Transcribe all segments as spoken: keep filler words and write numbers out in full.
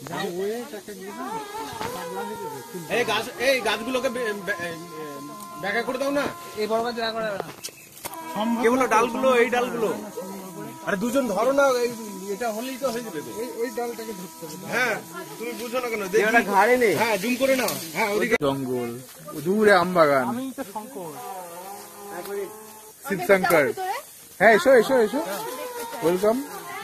এই গাছ এই গাছগুলোকে ব্যাখ্যা করে দাও না। এই বড় গাছ দেখা যাবে না, কেবল ডালগুলো, এই ডালগুলো। আরে দুজন ধরো না, এটা হলেই তো হয়ে যাবে। ওই ডালটাকে ধরতে হবে। হ্যাঁ তুমি বুঝো না কেন, এটা ঘাড়ে নেই। হ্যাঁ জুম করে নাও। হ্যাঁ ওদিকে জঙ্গল, দূরে আম বাগান। আমি তো শঙ্কর শিবশঙ্কর। হ্যাঁ এসো এসো এসো, ওয়েলকাম।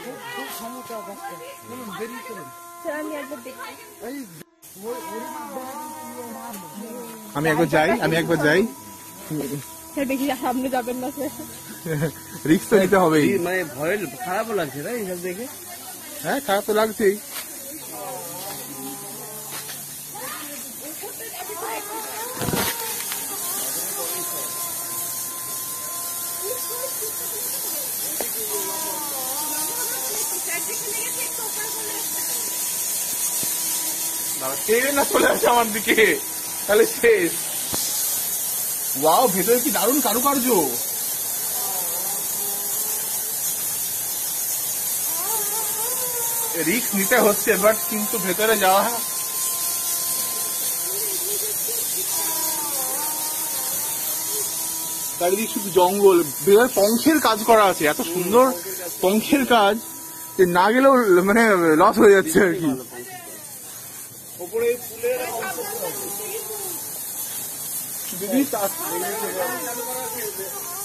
আমি একবার যাই, আমি একবার যাই। দেখি সামনে যাবেন না, রিস্ক তো নিতে হবেই। মানে ভয় খারাপও লাগছে না এইসব দেখে। হ্যাঁ খারাপ তো লাগছেই। ট্রেন না চলে আসে আমার দিকে, তাহলে শেষ। ওয়াও, ভেতরে কি দারুণ কারুকার্য। রিস্ক নিতে হচ্ছে, বাট কিন্তু ভেতরে যাওয়া চারিদিক শুধু জঙ্গল। ভেতরে পঙ্খের কাজ করা আছে, এত সুন্দর পঙ্খের কাজ যে না গেলেও মানে লস হয়ে যাচ্ছে আর কি। দিদি